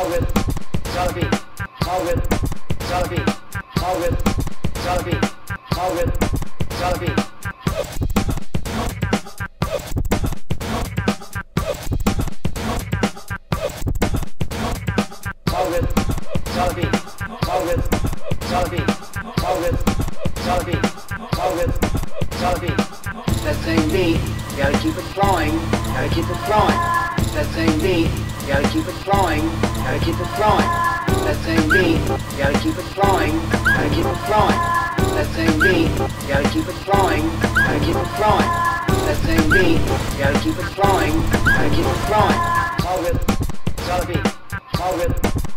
That same beat, gotta keep it flowing, gotta keep it flowing. That same beat, gotta keep it flowing, gotta keep it flowing. That same beat, gotta keep it flowing, gotta keep it flowing. That same beat, gotta keep it flowing, gotta keep it flowing. That same beat, gotta keep it flowing, gotta keep it flowing. All with, gotta be, all with.